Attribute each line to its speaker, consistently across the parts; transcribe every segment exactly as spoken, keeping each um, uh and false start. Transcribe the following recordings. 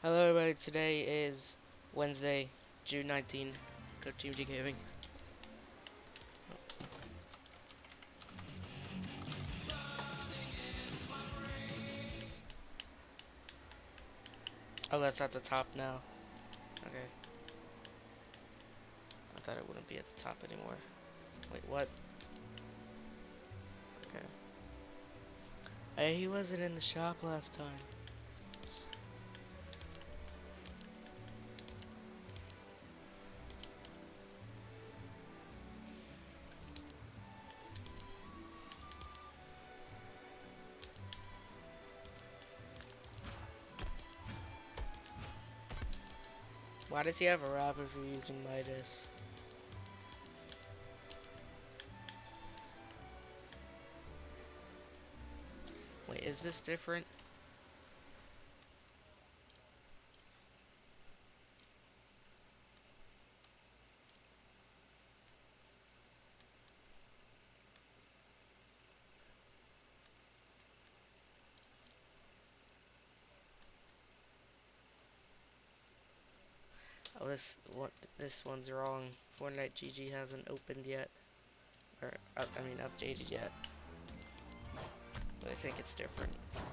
Speaker 1: Hello everybody, today is Wednesday, June nineteenth, go Team G Gaming. Oh, that's at the top now. Okay. I thought it wouldn't be at the top anymore. Wait, what? Okay. Hey, he wasn't in the shop last time. Why does he have a wrap if you're using Midas? Wait, is this different? Oh, this one, this one's wrong. Fortnite G G hasn't opened yet, or up, I mean updated yet. But I think it's different.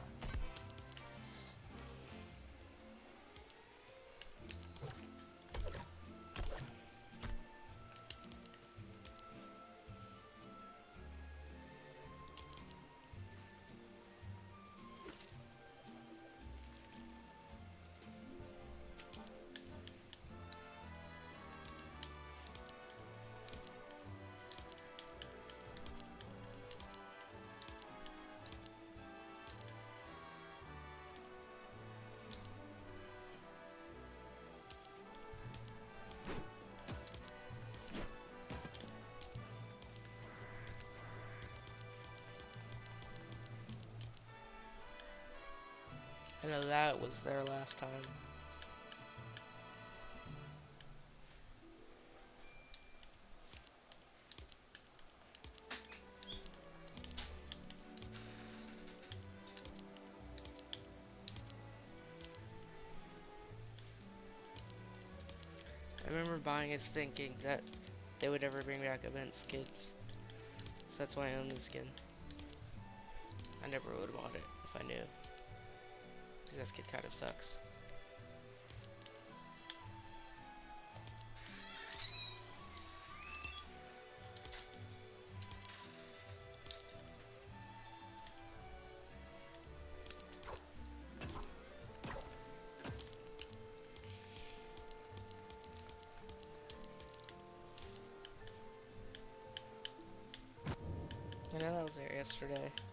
Speaker 1: I know that was there last time. I remember buying this thinking that they would never bring back event skins. So that's why I own this skin. I never would have bought it if I knew. Because that skin kind of sucks. I know that was there yesterday.